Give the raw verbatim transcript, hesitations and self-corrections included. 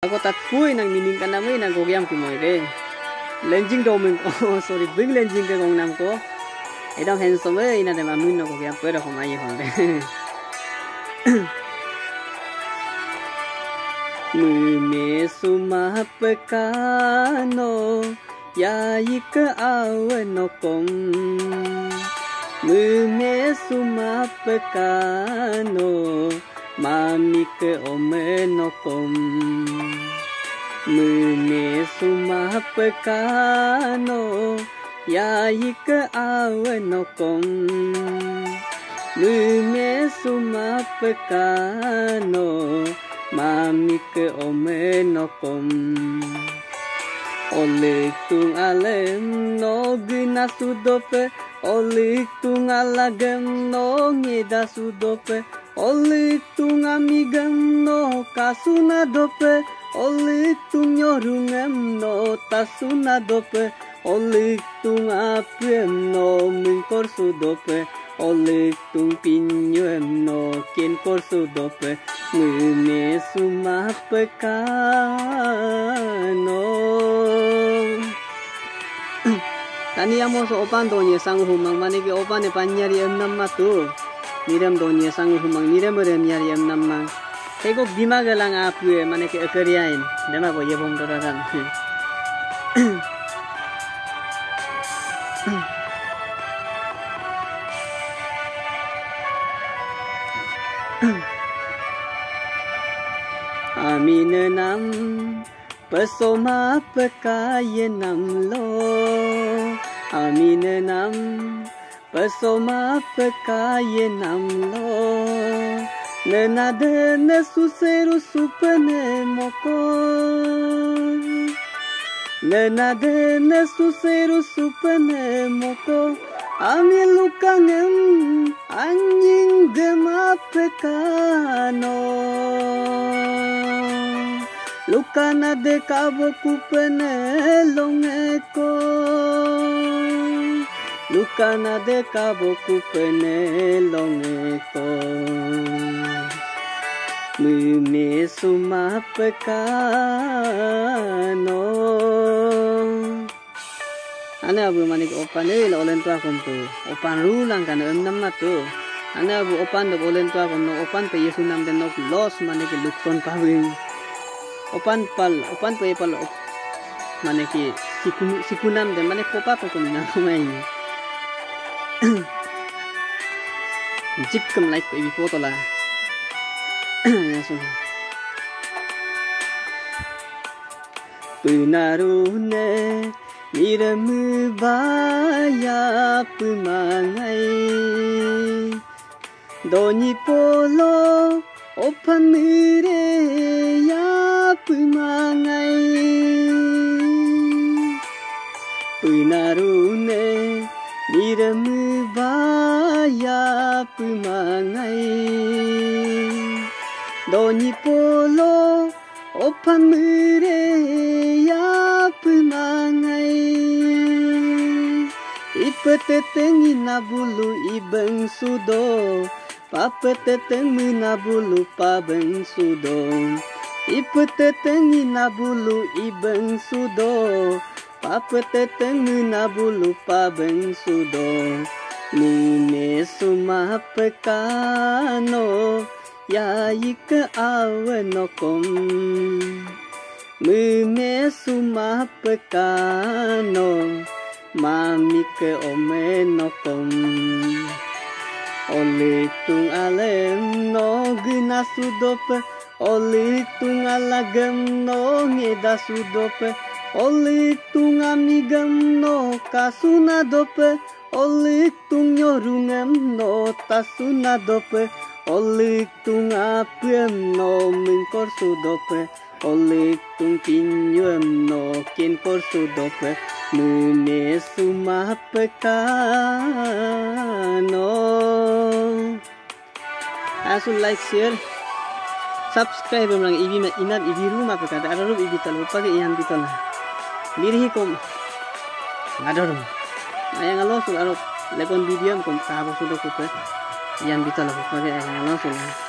Ako tat pui nang mining kan namui nang gogiam kumoy de. Lenjing do ming ko sorry big lenjing ke gong nam ko. Edam handsome e ina de mamun no gogiam pera ko mai hong de. Mune sumapekano yaika awenokom. Mune sumapekano mamike omenokom. Mune sumapekano yaika awenokom. Mune sumapekano mamike omenokom. Olik tung alem no gina sudope. Olik tung alagem no ngeda sudope. Olik tung amigem no kasuna dope. Olik tung nyorungem no tasuna dope. Olik tung apem no minkor sudope. Olik tung pinyuem no kinkor sudope. Mune sumapekano. Tani amo so opan donya sang humang mani ke opan e panyari em namma tu. Niram donya sang humang niram rem nyari em namma. Ego bima galang apu e mani ke akariain. Dema ko yebom doraran. Amin nam pesoma pekaya nam lo. Amin nam pesoma pekaya nam lo. Nenade nesuseru supene moko. Nenade nesuseru supene moko. Ami lukangem anjing gemapekano. Lukana de kabo kupene longeko. Lukana de kabo kupene longeko. Mune sumapekano. Ane abu manik opan eh olen tua kompu. Opan rulang kan em nama tu. Ane abu opan dok olen tua kom no opan pe Yesu nam den nok los manik lukson pawing. Opan pal opan pe pal manik sikun sikunam den manik popa pokum na kumai. Jip kem like pe ibi foto lah. Yesu. Punarune Miramu baya pumangai. Doni polo opanure ya pumangai. Punarune miramu baya pumangai. Doni polo opanure ya pumangai. Ipeteteng inabulu ibeng sudo. Papeteteng minabulu pabeng sudo. Ipeteteng inabulu ibeng sudo. Papeteteng minabulu pabeng sudo. Mune sumapekano yaika awenokom. Mune sumapekano mamike omenokom. Olik tung alem no gina sudope. Olik tung alagem no ngeda sudope. Olik tung amigem no kasuna dope. Olik tung nyorungem no tasuna dope. Olik tung apem no minkor sudope. Olik tung pinyuem no kinkor sudope. Mune sumapekano. Asu like share subscribe orang ibi inat ibi rumah pekada ada rum ibi talu pakai ian bitala. Diri kom ada rum. Ayang alo sul aro lekon video kom kabo sudah kupe ian bitala pakai ayang alo sul.